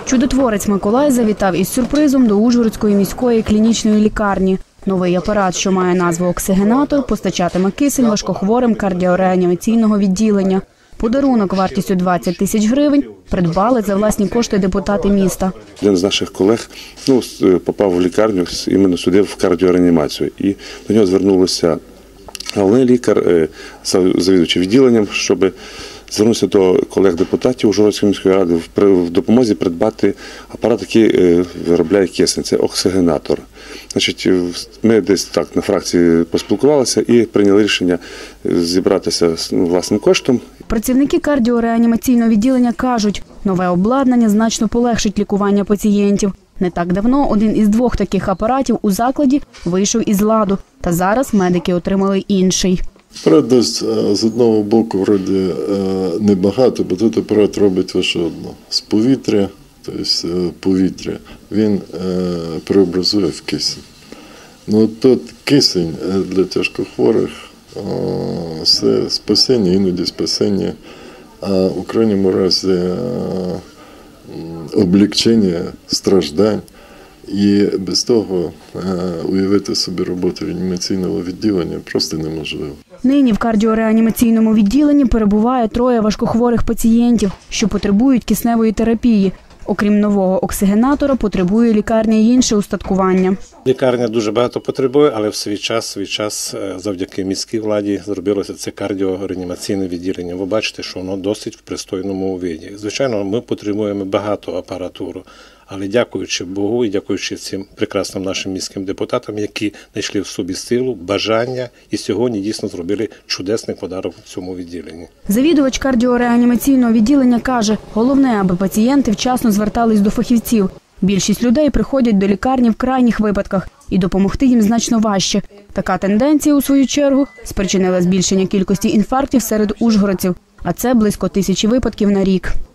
Чудотворець Миколай завітав із сюрпризом до Ужгородської міської клінічної лікарні. Новий апарат, що має назву «Оксигенатор», постачатиме кисень важкохворим кардіореанімаційного відділення. Подарунок вартістю 20 тисяч гривень придбали за власні кошти депутати міста. Один з наших колег попав в лікарню іменно сюди в кардіореанімацію. І до нього звернулися головний лікар, завідувачий відділенням, щоб звернутися до колег-депутатів Ужгородської міської ради в допомозі придбати апарат, який виробляє кисень. Це оксигенатор. Значить, ми десь так на фракції поспілкувалися і прийняли рішення зібратися власним коштом. Працівники кардіореанімаційного відділення кажуть, нове обладнання значно полегшить лікування пацієнтів. Не так давно один із 2 таких апаратів у закладі вийшов із ладу, та зараз медики отримали інший. Апарат з одного боку вроді небагато, бо тут апарат робить лише одно. З повітря, тобто повітря, він преобразує в кисень. Ну тут кисень для тяжкохворих – це спасіння, іноді спасіння, а у крайньому разі облегчення страждань. І без того уявити собі роботу реанімаційного відділення просто неможливо. Нині в кардіореанімаційному відділенні перебуває 3 важкохворих пацієнтів, що потребують кисневої терапії. Окрім нового оксигенатора, потребує лікарня й інше устаткування. Лікарня дуже багато потребує, але в свій час завдяки міській владі зробилося це кардіореанімаційне відділення. Ви бачите, що воно досить в пристойному виді. Звичайно, ми потребуємо багато апаратури, але дякуючи Богу і дякуючи цим прекрасним нашим міським депутатам, які знайшли в собі силу, бажання і сьогодні дійсно зробили чудесний подарунок цьому відділенні. Завідувач кардіореанімаційного відділення каже, головне, аби пацієнти вчасно звертались до фахівців. Більшість людей приходять до лікарні в крайніх випадках і допомогти їм значно важче. Така тенденція, у свою чергу, спричинила збільшення кількості інфарктів серед ужгородців, а це близько 1000 випадків на рік.